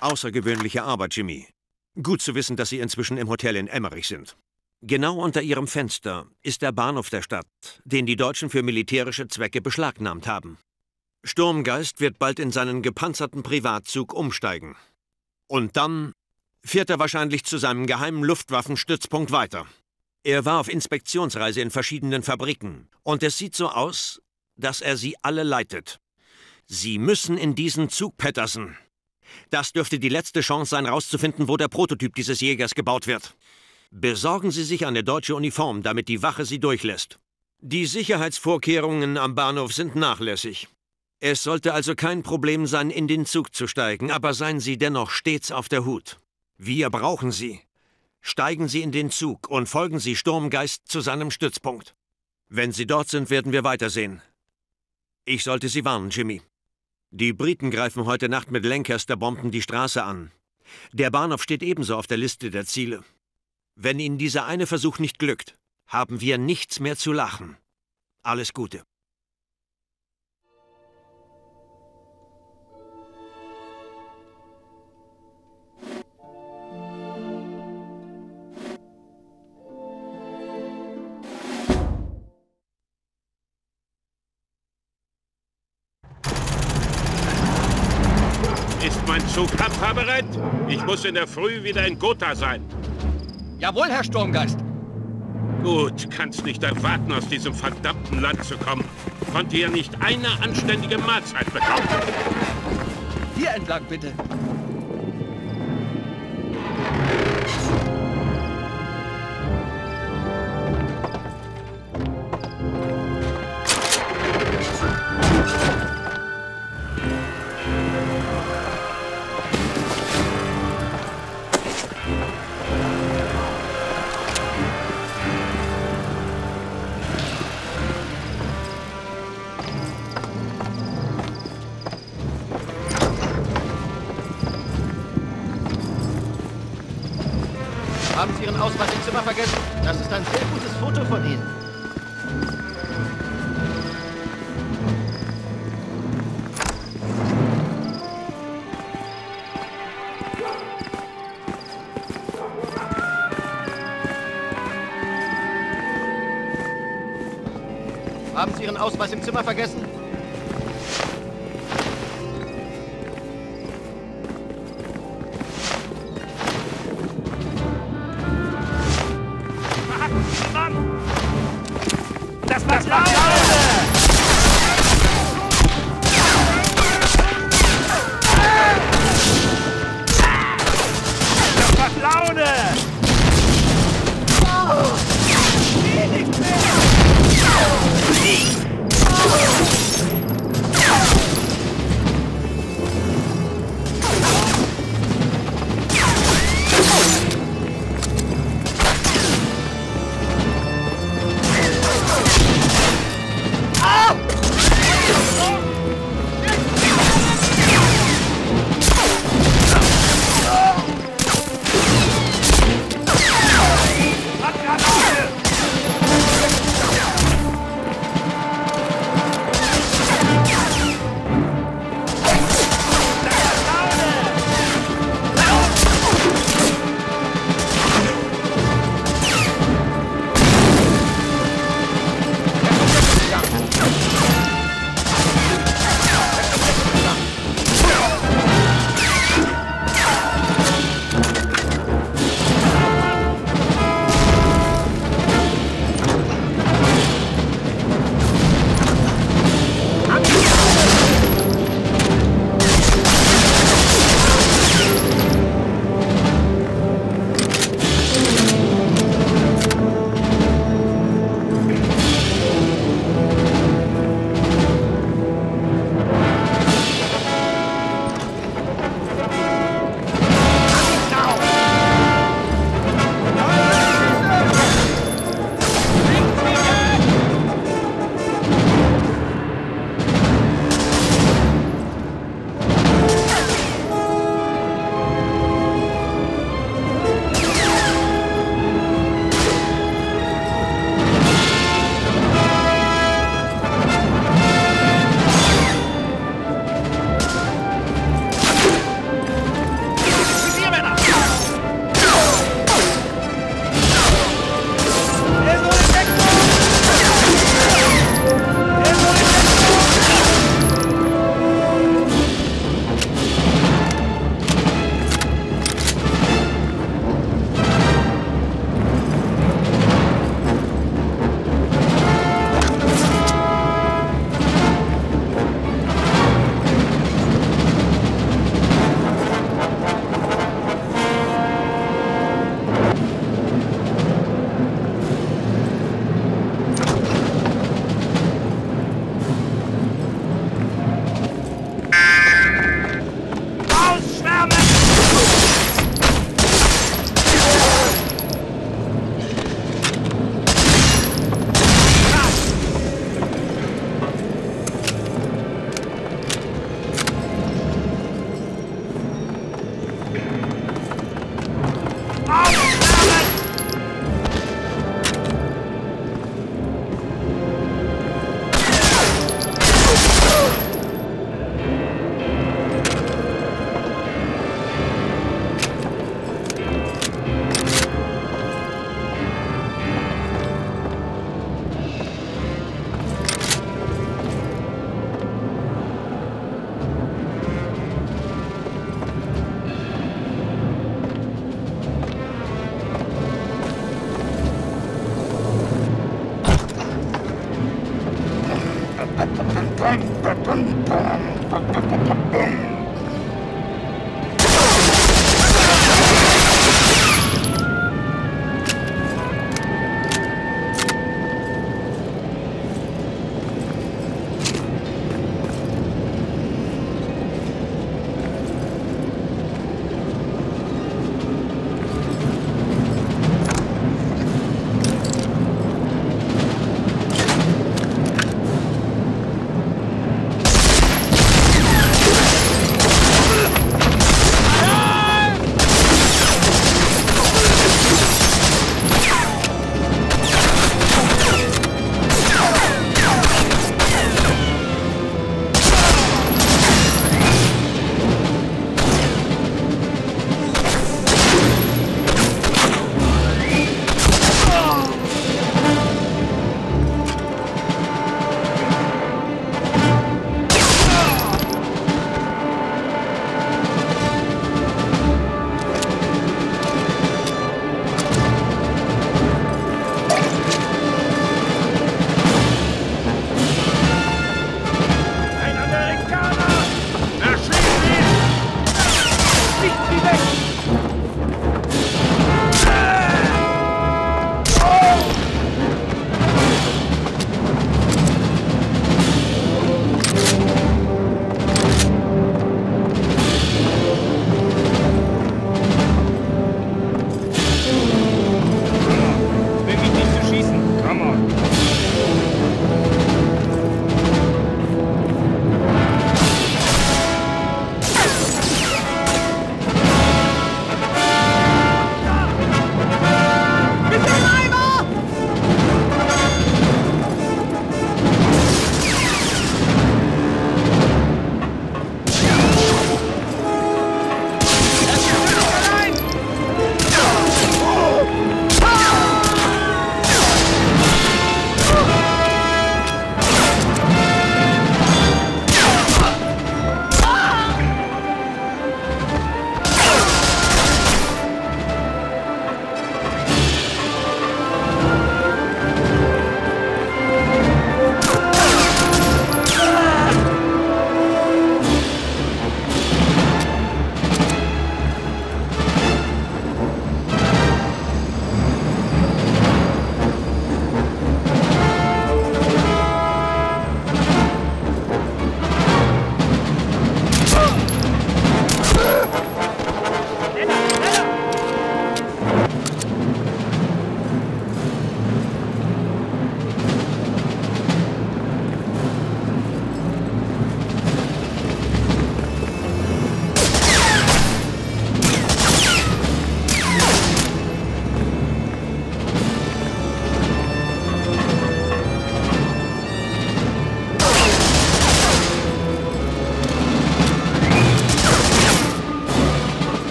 Außergewöhnliche Arbeit, Jimmy. Gut zu wissen, dass Sie inzwischen im Hotel in Emmerich sind. Genau unter Ihrem Fenster ist der Bahnhof der Stadt, den die Deutschen für militärische Zwecke beschlagnahmt haben. Sturmgeist wird bald in seinen gepanzerten Privatzug umsteigen. Und dann fährt er wahrscheinlich zu seinem geheimen Luftwaffenstützpunkt weiter. Er war auf Inspektionsreise in verschiedenen Fabriken. Und es sieht so aus, dass er sie alle leitet. Sie müssen in diesen Zug, Patterson. Das dürfte die letzte Chance sein, rauszufinden, wo der Prototyp dieses Jägers gebaut wird. Besorgen Sie sich eine deutsche Uniform, damit die Wache Sie durchlässt. Die Sicherheitsvorkehrungen am Bahnhof sind nachlässig. Es sollte also kein Problem sein, in den Zug zu steigen, aber seien Sie dennoch stets auf der Hut. Wir brauchen Sie. Steigen Sie in den Zug und folgen Sie Sturmgeist zu seinem Stützpunkt. Wenn Sie dort sind, werden wir weitersehen. Ich sollte Sie warnen, Jimmy. Die Briten greifen heute Nacht mit Lancaster-Bomben die Straße an. Der Bahnhof steht ebenso auf der Liste der Ziele. Wenn Ihnen dieser eine Versuch nicht glückt, haben wir nichts mehr zu lachen. Alles Gute. Ist mein Zug abfahrbereit? Ich muss in der Früh wieder in Gotha sein. Jawohl, Herr Sturmgeist. Gut, kannst nicht erwarten, aus diesem verdammten Land zu kommen. Konnte ja nicht eine anständige Mahlzeit bekommen. Hier entlang, bitte. Haben Sie Ihren Ausweis im Zimmer vergessen? Das ist ein sehr gutes Foto von Ihnen. Haben Sie Ihren Ausweis im Zimmer vergessen? Das macht Laune! Das macht Laune! Nicht mehr!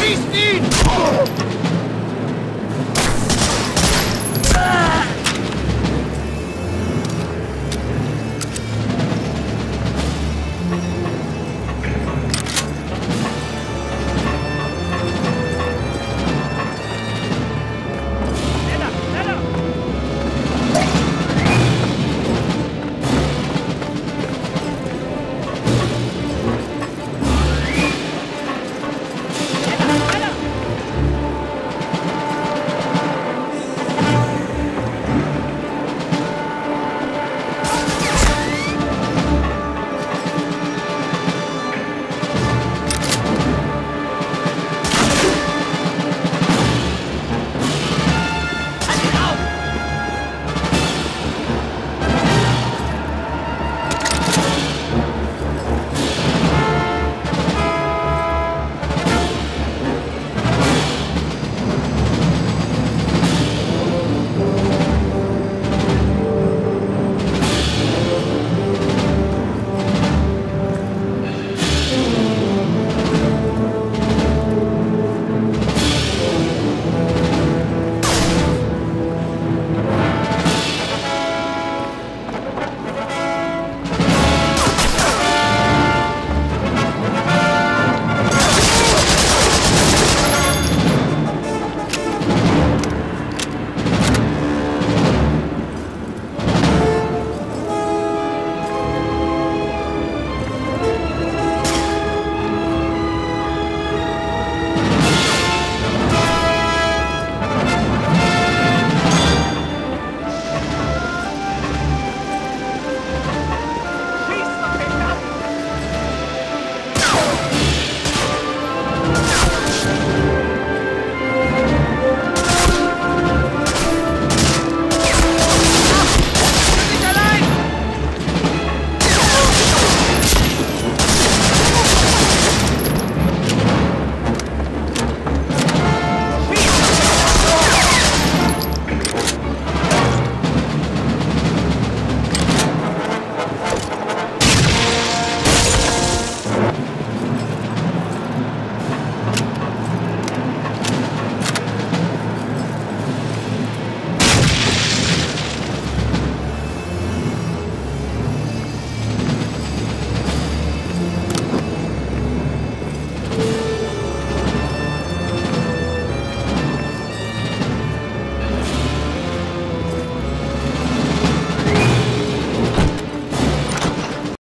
Schießt ihn!